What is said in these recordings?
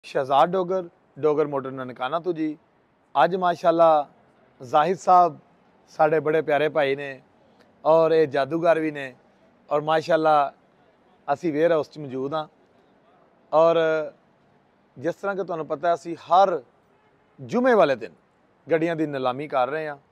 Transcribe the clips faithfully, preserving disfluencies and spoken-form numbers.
Shahzad Dogar Dogar motor Nankana तो जी अज माशाला जाहिद साहब साढ़े बड़े प्यारे भाई ने और ये जादूगर भी ने और माशाला असी वेयर हाउस मौजूद हाँ। और जिस तरह कि तुहानू पता असी हर जुमे वाले दिन गड्डियां की नीलामी कर रहे हैं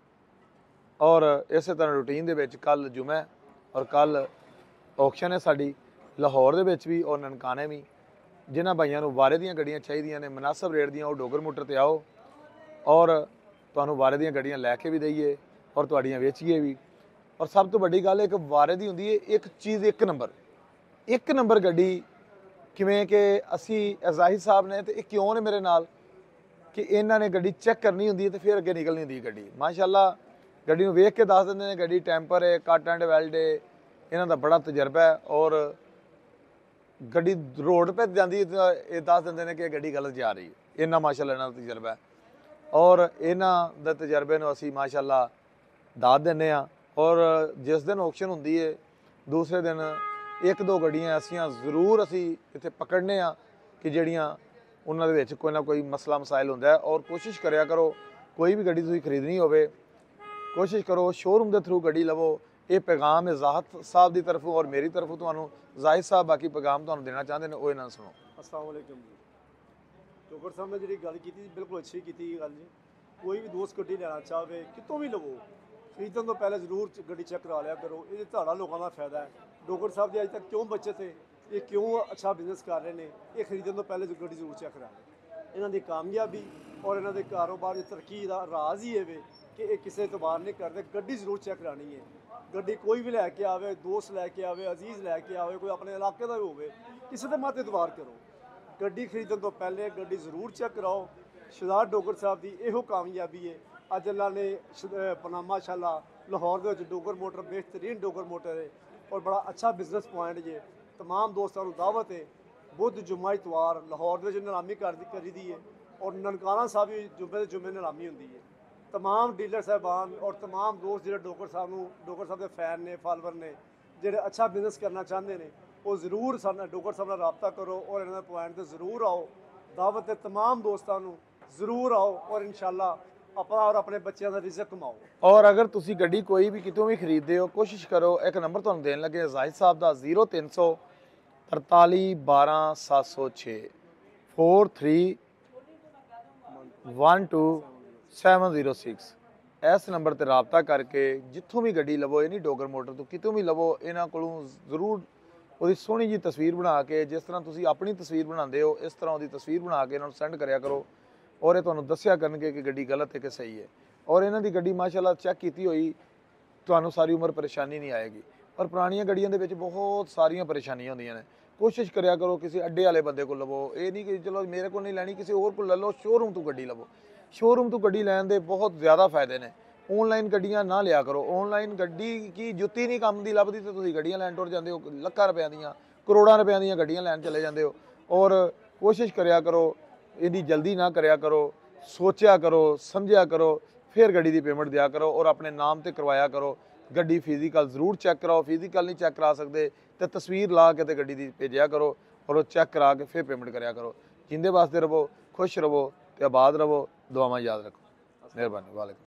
और इस तरह रूटीन दे विच कल जुमा और कल ऑक्शन है साड़ी लाहौर दे विच भी और ननकाने भी। जिन्होंने भाइयों को वारे दी गड्डियां चाहिए ने मुनासब रेट दियां डोगर मोटर पर आओ और तुहानू वारे दी गड्डियां लैके भी दईए और तुहाड़ियां वेचीए भी। और सब तो वड्डी गल एक वारे दी हुंदी है एक चीज़ एक नंबर एक नंबर गड्डी किवें कि असी जाहिद साहब ने तो क्यों ने मेरे नाल कि इन्हों ने गड्डी चैक करनी होंगी तो फिर अगे निकलनी होंगी गड्डी। माशाअल्लाह गड्डी नूं वेख के दस दिंदे ने गड्डी टैंपर है कट एंड वैल्ड है, इन्हों का बड़ा तजर्बा है। और गड्डी रोड पर जाती ये दस दिंदे ने कि गड्डी गलत जा रही है, इन्ना माशाअल्लाह इन्हों का तजर्बा है। और इन्हों के तजर्बे नूं असीं माशाअल्लाह दाद दिंदे आ। और जिस दिन ऑक्शन होंदी है दूसरे दिन एक दो गड्डियां ऐसियां जरूर असी इत्थे पकड़ने आ कि जिहड़ियां उन्हां दे विच कोई ना कोई मसला मसाइल हुंदा है। और कोशिश करिया करो कोई भी गड्डी तुसीं खरीदनी होवे कोशिश करो शोरूम के थ्रू गड्डी लवो। ये पैगाम है जाहिद साहब की तरफों और मेरी तरफों तुहानू जाहिद साहब बाकी पैगाम तुहानू देना चाहते हैं वो इन्हां सुनो। अस्सलाम वालेकुम जी। डोगर साहब ने जी गल की बिल्कुल अच्छी की गल जी। कोई भी दोस्त गड्डी लेना चाहे कितों भी लवो खरीदन तो पहले जरूर गड्डी चेक करा लिया करो। ये तुहाड़ा लोगों का फायदा है। डोगर साहब की अज तक क्यों बचे थे, ये क्यों अच्छा बिजनेस कर रहे हैं, ये खरीदन तो पहले गड्डी जरूर चेक करा लें। इन्हों की कामयाबी और इन्हों के कारोबार की तरक्की का राज ही है कि ये किसी एतबार नहीं करते, गड्डी जरूर चेक करानी है। गड्डी कोई भी लैके आवे, दोस्त लैके आवे, अजीज़ लैके आवे, कोई अपने इलाके का भी होवे, किसी के मत एतबार करो। गड्डी खरीदन तो पहले गड्डी जरूर चेक कराओ। शहजाद डोगर साहब की यहो कामयाबी है। अज अल्लाह ने पनामा शाला लाहौर के डोगर मोटर बेहतरीन डोगर मोटर है और बड़ा अच्छा बिजनेस पॉइंट है। तमाम दोस्तों को दावत है बुध जुम्मा इतवार लाहौर में नीलामी कर करी दी है और ननकाना साहब भी जुम्मे जुम्मे नीलामी होंगी है। तमाम डीलर साहबान और तमाम दोस्त जो डोगर साहब को डोगर साहब के फैन ने फॉलोवर ने जो अच्छा बिजनेस करना चाहते हैं वो जरूर सारे डोगर साहब नाल रबता करो और इन्होंने पॉइंट पर जरूर आओ। दावत है तमाम दोस्तों को जरूर आओ और इंशाल्लाह अपना और अपने बच्चों का रिज़्क कमाओ। और अगर तुसी गड्डी कोई भी कितों भी खरीदते हो कोशिश करो एक नंबर तुहानू देन लगे जाहिद साहब का जीरो तीन सौ तरताली बारह सात सौ छे four three one two seven zero six इस नंबर पर रबता करके जितों भी गड्डी लवो ये नहीं डोगर मोटर तो कितों भी लवो इन्हों को जरूर वो सोहनी जी तस्वीर बना के जिस तरह तुसी अपनी तस्वीर बनाते हो इस तरह वो तस्वीर बना के इन्होंने सेंड कराया करो और ये तुहानू दस्या करनगे कि गड्डी गलत है कि सही है। और इन्हों की गड्डी माशाअल्लाह चेक की हुई तुहानू सारी उम्र परेशानी नहीं आएगी। और पुरानियां गड्डियां दे विच बहुत सारियां परेशानियां होंदियां ने। कोशिश करिया करो किसी अड्डे वाले बंदे को लवो, ये नहीं कि चलो मेरे को नहीं लैनी किसी होर को ले लो, शोरूम तो गड्डी लवो। शोरूम तो गड्डी लैन दे बहुत ज़्यादा फायदे ने। ऑनलाइन गड्डियां ना लिया करो, ऑनलाइन गड्डी की जुत्ती नहीं काम दी लभदी तो तुसीं गड्डियां लैन टुर जांदे हो, लखां रुपया दियां करोड़ां रुपया दियां गड्डियां लैन चले जांदे हो। और कोशिश करिया करो इन्नी जल्दी ना करिया करो, सोचा करो समझिया करो फिर गड्डी की पेमेंट दिया करो और अपने नाम से करवाया करो। गड्डी फिजिकल जरूर चेक कराओ, फिजिकल नहीं चेक करा सकते तो तस्वीर ला के गड्डी की भेजा करो और वो चेक करा के फिर पेमेंट कराया करो। जिंदे वास्ते रवो, खुश रवो तो आबाद रवो, दुआवां याद रखो। मेहरबानी वालेकुम।